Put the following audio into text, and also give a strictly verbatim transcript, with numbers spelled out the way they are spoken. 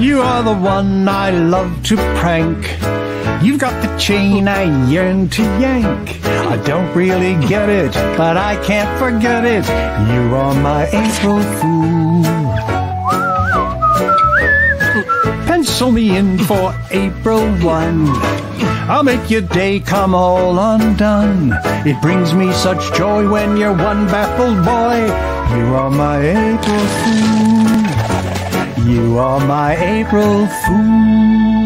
You are the one I love to prank. You've got the chain I yearn to yank. I don't really get it, but I can't forget it. You are my April Fool. Pencil me in for April first. I'll make your day come all undone. It brings me such joy when you're one baffled boy. You are my April Fool. You are my April Fool.